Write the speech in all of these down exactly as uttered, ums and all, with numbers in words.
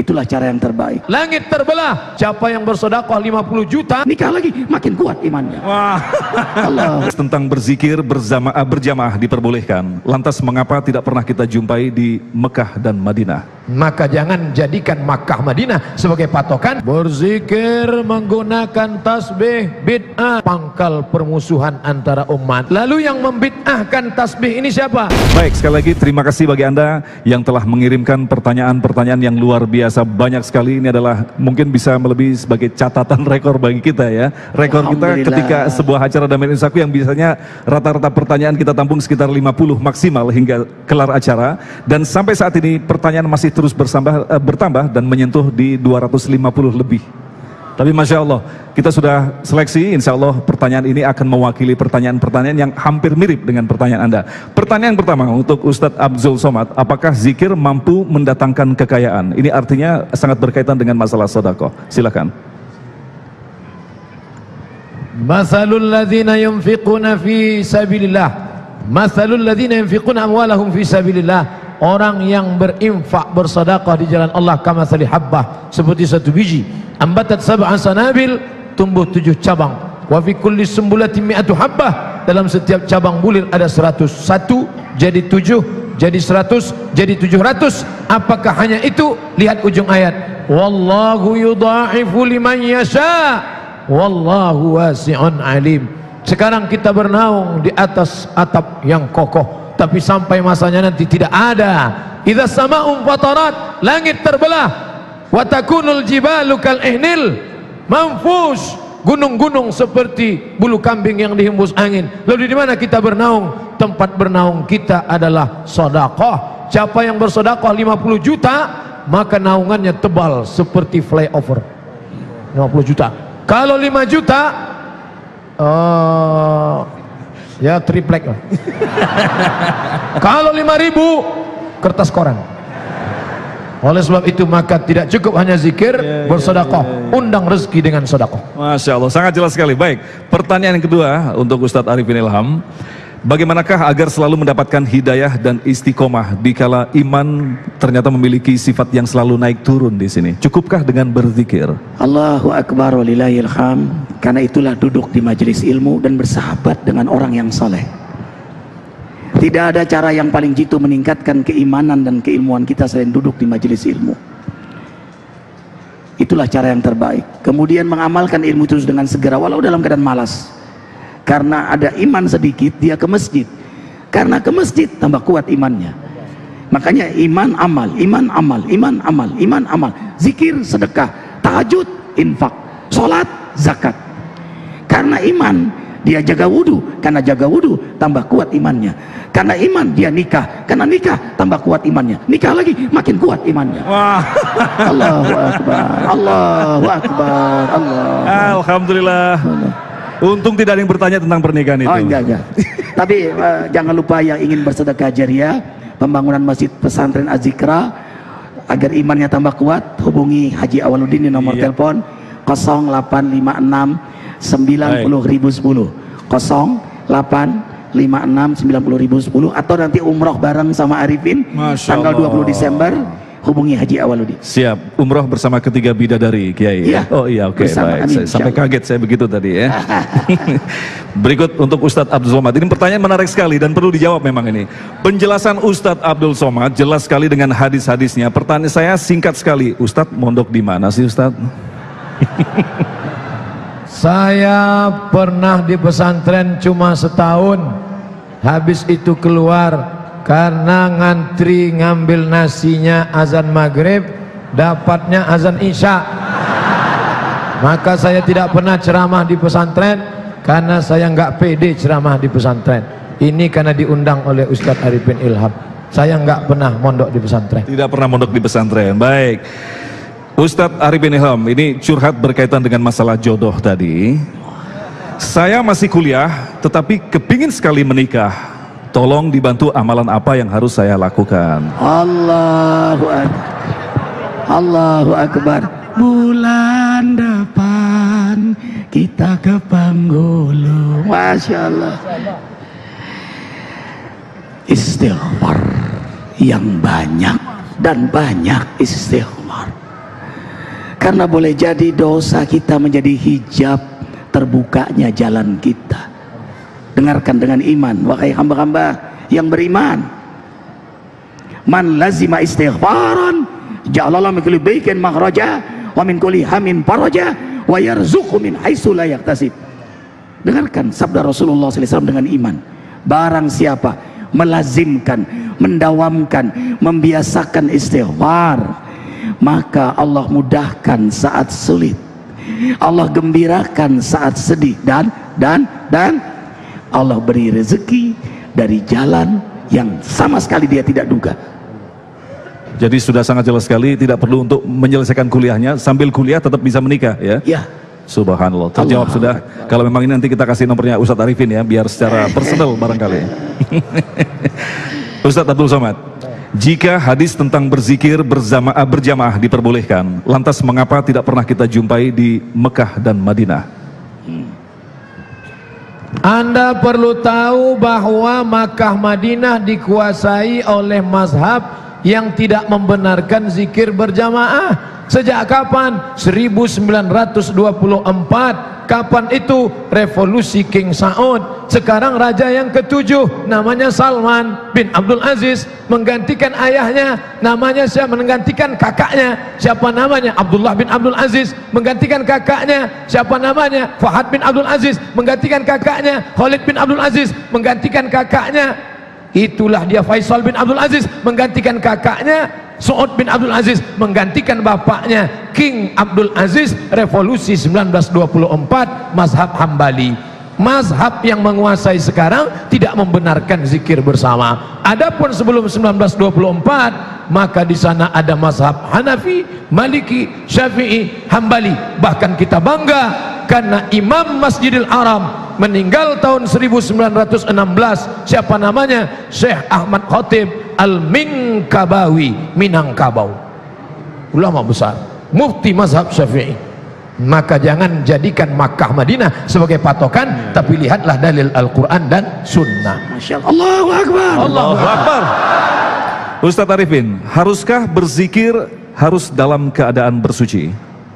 Itulah cara yang terbaik. Langit terbelah, siapa yang bersedekah lima puluh juta, nikah lagi makin kuat imannya. Wah. Allah. Tentang berzikir berzamaah berjamaah diperbolehkan. Lantas mengapa tidak pernah kita jumpai di Mekah dan Madinah? Maka jangan jadikan Makkah Madinah sebagai patokan. Berzikir menggunakan tasbih bid'ah, pangkal permusuhan antara umat. Lalu yang membid'ahkan tasbih ini siapa? Baik, sekali lagi terima kasih bagi Anda yang telah mengirimkan pertanyaan-pertanyaan yang luar biasa, banyak sekali. Ini adalah mungkin bisa melebihi sebagai catatan rekor bagi kita ya. Rekor kita ketika sebuah acara Damai Insaku yang biasanya rata-rata pertanyaan kita tampung sekitar lima puluh maksimal hingga kelar acara. Dan sampai saat ini pertanyaan masih terus bersambah, uh, bertambah dan menyentuh di dua ratus lima puluh lebih. Tapi Masya Allah, kita sudah seleksi, insya Allah pertanyaan ini akan mewakili pertanyaan-pertanyaan yang hampir mirip dengan pertanyaan Anda. Pertanyaan pertama untuk Ustadz Abdul Somad, apakah zikir mampu mendatangkan kekayaan? Ini artinya sangat berkaitan dengan masalah sedekah. Silakan. Masalul ladzina yunfiquna fi sabilillah, masalul ladzina yunfiquna amwalahum fi sabilillah. Orang yang berinfak bersedekah di jalan Allah kamathali habbah, seperti satu biji ambatat sab'a sanabil, tumbuh tujuh cabang. Wa fi kulli sumbulatin mi'atu habbah, dalam setiap cabang bulir ada seratus. Satu jadi tujuh, jadi seratus, jadi tujuh ratus. Apakah hanya itu? Lihat ujung ayat. Wallahu yudha'ifu liman yasha, wallahu wasi'un alim. Sekarang kita bernaung di atas atap yang kokoh, tapi sampai masanya nanti tidak ada. Idza sama'un fatarat, langit terbelah, wa takunul jibalu kal ihnil manfush, gunung-gunung seperti bulu kambing yang dihembus angin. Lalu di mana kita bernaung? Tempat bernaung kita adalah sedekah. Siapa yang bersedekah lima puluh juta, maka naungannya tebal seperti flyover. lima puluh juta. Kalau lima juta, uh, ya triplek lah. Kalau lima ribu, kertas koran. Oleh sebab itu maka tidak cukup hanya zikir, ya, bersedekah, ya, ya, ya. Undang rezeki dengan sedekah. Masya Allah, sangat jelas sekali. Baik, pertanyaan yang kedua untuk Ustadz Arifin Ilham, bagaimanakah agar selalu mendapatkan hidayah dan istiqomah dikala iman ternyata memiliki sifat yang selalu naik turun di sini? Cukupkah dengan berzikir? Allahu Akbar walillahil hamd. Karena itulah duduk di majelis ilmu dan bersahabat dengan orang yang soleh. Tidak ada cara yang paling jitu meningkatkan keimanan dan keilmuan kita selain duduk di majelis ilmu. Itulah cara yang terbaik. Kemudian mengamalkan ilmu terus dengan segera walau dalam keadaan malas. Karena ada iman sedikit, dia ke masjid. Karena ke masjid tambah kuat imannya. Makanya iman amal, iman amal, iman amal, iman amal. Zikir, sedekah, tahajud, infak, sholat, zakat. Karena iman dia jaga wudhu, karena jaga wudhu tambah kuat imannya. Karena iman dia nikah, karena nikah tambah kuat imannya. Nikah lagi makin kuat imannya. Wah. Allahu Akbar, Allahu Akbar, Allah. Alhamdulillah. Allah. Untung tidak ada yang bertanya tentang pernikahan itu. Oh enggak, enggak. Tapi uh, jangan lupa yang ingin bersedekah jariah, pembangunan masjid pesantren Az-Zikra, agar imannya tambah kuat, hubungi Haji Awaludin di nomor iya. telepon nol delapan lima enam sembilan nol nol nol satu nol nol delapan lima enam sembilan nol nol satu nol, atau nanti umroh bareng sama Arifin tanggal dua puluh Desember, hubungi Haji Awaludin. Siap, umroh bersama ketiga bidadari Kiai. Iya. Oh iya, oke, okay, baik. Amin, sampai kaget saya begitu tadi ya. Berikut untuk Ustadz Abdul Somad. Ini pertanyaan menarik sekali dan perlu dijawab memang ini. Penjelasan Ustadz Abdul Somad jelas sekali dengan hadis-hadisnya. Pertanyaan saya singkat sekali. Ustadz mondok di mana sih Ustadz? Saya pernah di pesantren cuma setahun. Habis itu keluar karena ngantri ngambil nasinya azan maghrib, dapatnya azan isya. Maka saya tidak pernah ceramah di pesantren karena saya nggak pede ceramah di pesantren. Ini karena diundang oleh Ustadz Arifin Ilham. Saya nggak pernah mondok di pesantren. Tidak pernah mondok di pesantren. Baik, Ustadz Arifin Ilham ini curhat berkaitan dengan masalah jodoh tadi. Saya masih kuliah tetapi kepingin sekali menikah. Tolong dibantu amalan apa yang harus saya lakukan? Allahu Akbar, Allahu Akbar. Bulan depan kita ke Panggulu. Masya Allah. Istighfar yang banyak dan banyak istighfar. Karena boleh jadi dosa kita menjadi hijab terbukanya jalan kita. Dengarkan dengan iman, wahai hamba-hamba yang beriman. Man lazima istighfaran ja'alallahu min kulli baikin makhraja wa min kulli hamin faraja wa yarzuqhu min haitsu la yahtasib. Dengarkan sabda Rasulullah sallallahu alaihi wasallam dengan iman. Barang siapa melazimkan, mendawamkan, membiasakan istighfar, maka Allah mudahkan saat sulit, Allah gembirakan saat sedih, dan dan dan Allah beri rezeki dari jalan yang sama sekali dia tidak duga. Jadi sudah sangat jelas sekali, tidak perlu untuk menyelesaikan kuliahnya, sambil kuliah tetap bisa menikah ya. Ya. Subhanallah, terjawab Allah. Sudah. Kalau memang ini nanti kita kasih nomornya Ustadz Arifin ya, biar secara personal barangkali. Ustadz Abdul Somad, jika hadis tentang berzikir berjamaah, berjamaah diperbolehkan, lantas mengapa tidak pernah kita jumpai di Mekah dan Madinah? Anda perlu tahu bahwa Makkah Madinah dikuasai oleh mazhab yang tidak membenarkan zikir berjamaah. Sejak kapan? seribu sembilan ratus dua puluh empat. Kapan itu? Revolusi King Saud. Sekarang raja yang ketujuh namanya Salman bin Abdul Aziz, menggantikan ayahnya. Namanya siapa? Menggantikan kakaknya. Siapa namanya? Abdullah bin Abdul Aziz. Menggantikan kakaknya. Siapa namanya? Fahad bin Abdul Aziz. Menggantikan kakaknya. Khalid bin Abdul Aziz. Menggantikan kakaknya. Itulah dia Faisal bin Abdul Aziz. Menggantikan kakaknya. Saud bin Abdul Aziz menggantikan bapaknya King Abdul Aziz. Revolusi sembilan belas dua puluh empat, mazhab Hambali. Mazhab yang menguasai sekarang tidak membenarkan zikir bersama. Adapun sebelum sembilan belas dua puluh empat, maka di sana ada mazhab Hanafi, Maliki, Syafi'i, Hambali. Bahkan kita bangga karena Imam Masjidil Haram meninggal tahun seribu sembilan ratus enam belas. Siapa namanya? Syekh Ahmad Khatib Al-Minkabawi, Minangkabau, ulama besar, mufti mazhab Syafi'i. Maka jangan jadikan Makkah Madinah sebagai patokan, tapi lihatlah dalil Al-Quran dan Sunnah. Masya Allah. Allahu Akbar. Allahu Akbar. Ustadz Arifin, haruskah berzikir harus dalam keadaan bersuci?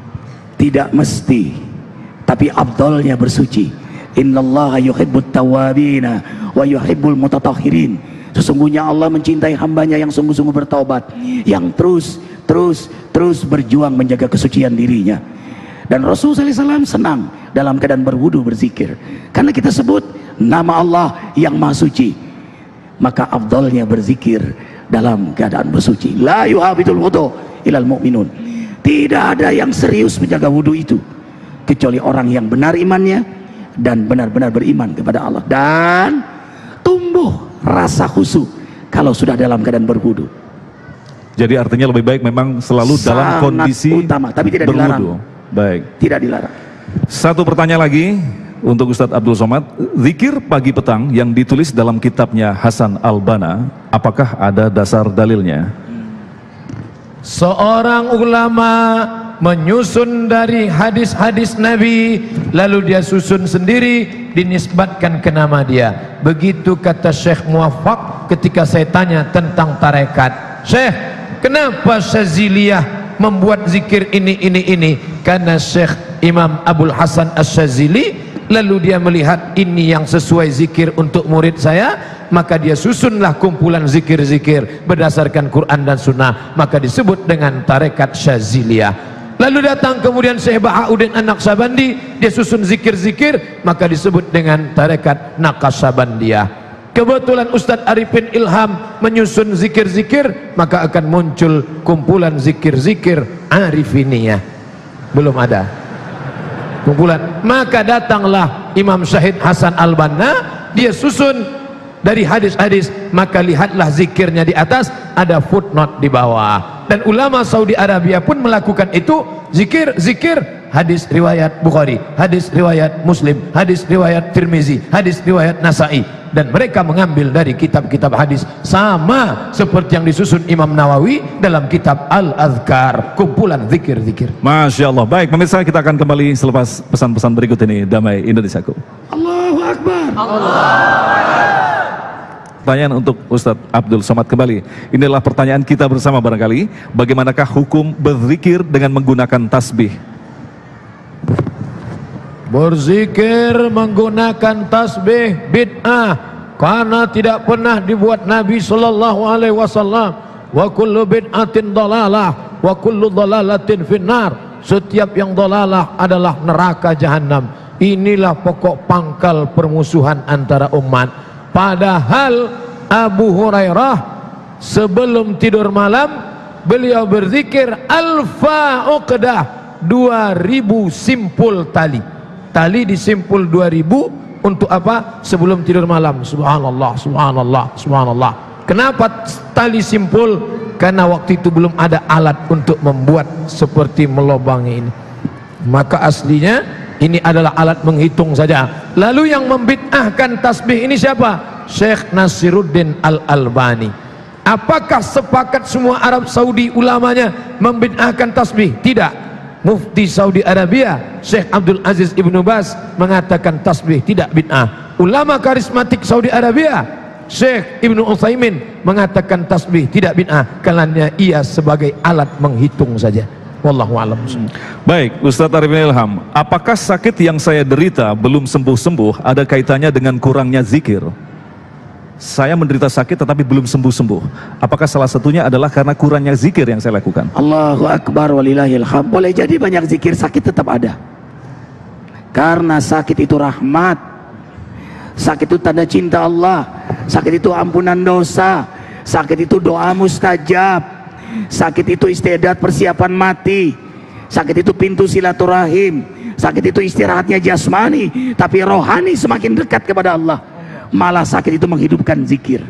Tidak mesti, tapi afdalnya bersuci. Innallaha yuhibbut tawwabina wa yuhibbul mutatahhirin. Sesungguhnya Allah mencintai hambanya yang sungguh-sungguh bertaubat, yang terus terus terus berjuang menjaga kesucian dirinya. Dan Rasulullah shallallahu alaihi wasallam senang dalam keadaan berwudu berzikir, karena kita sebut nama Allah yang maha suci. Maka afdalnya berzikir dalam keadaan bersuci. La yuhabidul wudu ilal mu'minun. Tidak ada yang serius menjaga wudu itu kecuali orang yang benar imannya dan benar-benar beriman kepada Allah, dan tumbuh rasa khusyuk kalau sudah dalam keadaan berwudu. Jadi artinya lebih baik memang selalu Sangat dalam kondisi utama, tapi tidak berwudu. dilarang. Baik. Tidak dilarang. Satu pertanyaan lagi untuk Ustadz Abdul Somad. Zikir pagi petang yang ditulis dalam kitabnya Hasan Al-Banna, apakah ada dasar dalilnya? Seorang ulama menyusun dari hadis-hadis Nabi, lalu dia susun sendiri, dinisbatkan ke nama dia. Begitu kata Syekh Muwaffaq ketika saya tanya tentang tarekat. Syekh, kenapa Syaziliyah membuat zikir ini ini ini? Karena Syekh Imam Abdul Hasan Asy-Syazili, lalu dia melihat ini yang sesuai zikir untuk murid saya, maka dia susunlah kumpulan zikir-zikir berdasarkan Quran dan Sunnah, maka disebut dengan tarekat Syaziliyah. Lalu datang kemudian Syekh Bahauddin An-Naqsabandi, dia susun zikir-zikir, maka disebut dengan tarekat Naqsabandiyah. Kebetulan Ustadz Arifin Ilham menyusun zikir-zikir, maka akan muncul kumpulan zikir-zikir Arifiniyah. Belum ada kumpulan. Maka datanglah Imam Syahid Hasan Al-Banna, dia susun dari hadis-hadis, maka lihatlah zikirnya di atas, ada footnote di bawah. Dan ulama Saudi Arabia pun melakukan itu, zikir-zikir hadis riwayat Bukhari, hadis riwayat Muslim, hadis riwayat Tirmizi, hadis riwayat Nasai, dan mereka mengambil dari kitab-kitab hadis, sama seperti yang disusun Imam Nawawi dalam kitab Al-Azkar, kumpulan zikir-zikir. Masya Allah. Baik pemirsa, kita akan kembali selepas pesan-pesan berikut ini. Damai Indonesiaku. Allahu Akbar. Allah. pertanyaan untuk Ustadz Abdul Somad kembali. Inilah pertanyaan kita bersama barangkali. Bagaimanakah hukum berzikir dengan menggunakan tasbih? Berzikir menggunakan tasbih bid'ah, karena tidak pernah dibuat Nabi sallallahu alaihi wasallam. Wa kullu bid'atin dalalah wa kullu dalalatin finnar. Setiap yang dalalah adalah neraka jahanam. Inilah pokok pangkal permusuhan antara umat. Padahal Abu Hurairah sebelum tidur malam beliau berzikir alfa uqdah, dua ribu simpul tali. Tali disimpul dua ribu untuk apa? Sebelum tidur malam. Subhanallah, subhanallah, subhanallah. Kenapa tali simpul? Karena waktu itu belum ada alat untuk membuat seperti melobangi ini. Maka aslinya ini adalah alat menghitung saja. Lalu yang membid'ahkan tasbih ini siapa? Syekh Nasiruddin Al-Albani. Apakah sepakat semua Arab Saudi ulamanya membid'ahkan tasbih? Tidak. Mufti Saudi Arabia Syekh Abdul Aziz Ibnu Baz mengatakan tasbih tidak bid'ah. Ulama karismatik Saudi Arabia Syekh Ibnu Utsaimin mengatakan tasbih tidak bid'ah, karena ia sebagai alat menghitung saja. Wallahu a'lam. Baik, Ustadz Arifin Ilham, apakah sakit yang saya derita belum sembuh-sembuh ada kaitannya dengan kurangnya zikir? Saya menderita sakit tetapi belum sembuh-sembuh. Apakah salah satunya adalah karena kurangnya zikir yang saya lakukan? Allahu Akbar walillahil hamd. Boleh jadi banyak zikir, sakit tetap ada. Karena sakit itu rahmat. Sakit itu tanda cinta Allah. Sakit itu ampunan dosa. Sakit itu doa mustajab. Sakit itu istiadat persiapan mati. Sakit itu pintu silaturahim. Sakit itu istirahatnya jasmani, tapi rohani semakin dekat kepada Allah. Malah sakit itu menghidupkan zikir.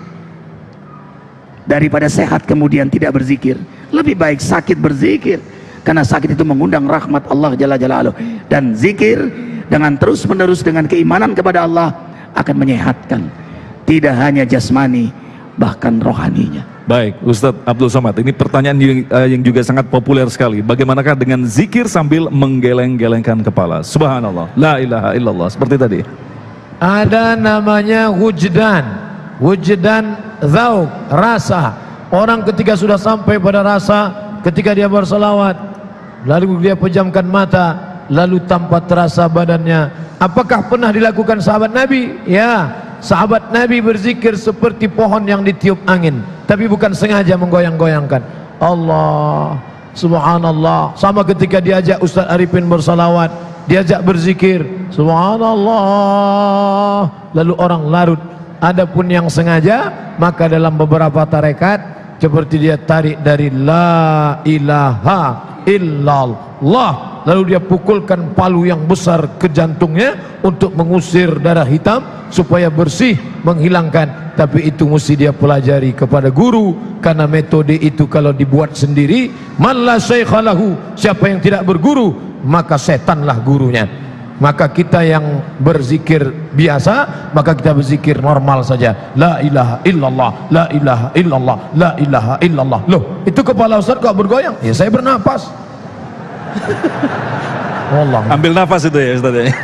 Daripada sehat kemudian tidak berzikir, lebih baik sakit berzikir, karena sakit itu mengundang rahmat Allah Jalla Jalaluh. Dan zikir dengan terus menerus dengan keimanan kepada Allah akan menyehatkan, tidak hanya jasmani, bahkan rohaninya. Baik, Ustadz Abdul Somad, ini pertanyaan yang, uh, yang juga sangat populer sekali. Bagaimanakah dengan zikir sambil menggeleng-gelengkan kepala? Subhanallah, la ilaha illallah, seperti tadi. Ada namanya wujdan. Wujdan zauq, rasa. Orang ketika sudah sampai pada rasa, ketika dia berselawat, lalu dia pejamkan mata, lalu tanpa terasa badannya. Apakah pernah dilakukan sahabat Nabi? Ya, sahabat Nabi berzikir seperti pohon yang ditiup angin, tapi bukan sengaja menggoyang-goyangkan. Allah, subhanallah. Sama ketika diajak Ustaz Arifin bersalawat, diajak berzikir, subhanallah, lalu orang larut. Adapun yang sengaja, maka dalam beberapa tarekat seperti dia tarik dari la ilaha illallah, lalu dia pukulkan palu yang besar ke jantungnya untuk mengusir darah hitam supaya bersih, menghilangkan. Tapi itu mesti dia pelajari kepada guru, karena metode itu kalau dibuat sendiri, man la syaikha lahu, siapa yang tidak berguru maka setanlah gurunya. Maka kita yang berzikir biasa, maka kita berzikir normal saja, la ilaha illallah, la ilaha illallah, la ilaha illallah. Loh, itu kepala Ustaz kok bergoyang? Ya saya bernapas. Allah. Ambil nafas itu ya Ustaz ya.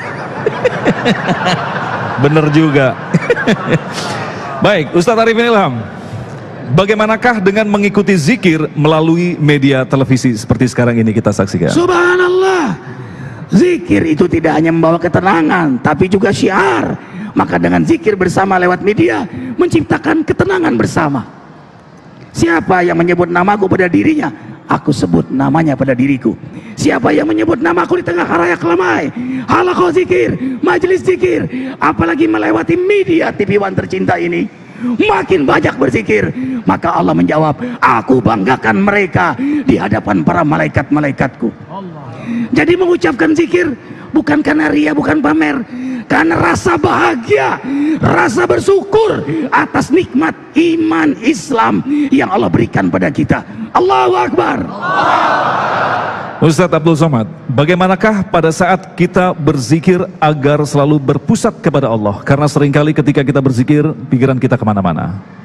Bener juga. Baik, Ustaz Arifin Ilham, bagaimanakah dengan mengikuti zikir melalui media televisi seperti sekarang ini kita saksikan? Subhanallah. Zikir itu tidak hanya membawa ketenangan, tapi juga syiar. Maka dengan zikir bersama lewat media menciptakan ketenangan bersama. Siapa yang menyebut namaku pada dirinya, aku sebut namanya pada diriku. Siapa yang menyebut namaku di tengah khalayak ramai, halaqah zikir, majelis zikir, apalagi melewati media T V One tercinta ini, makin banyak berzikir, maka Allah menjawab, aku banggakan mereka di hadapan para malaikat-malaikatku. Jadi mengucapkan zikir bukan karena ria, bukan pamer, karena rasa bahagia, rasa bersyukur atas nikmat iman Islam yang Allah berikan pada kita. Allahu Akbar. Ustadz Abdul Somad, bagaimanakah pada saat kita berzikir agar selalu berpusat kepada Allah? Karena seringkali ketika kita berzikir, pikiran kita kemana-mana.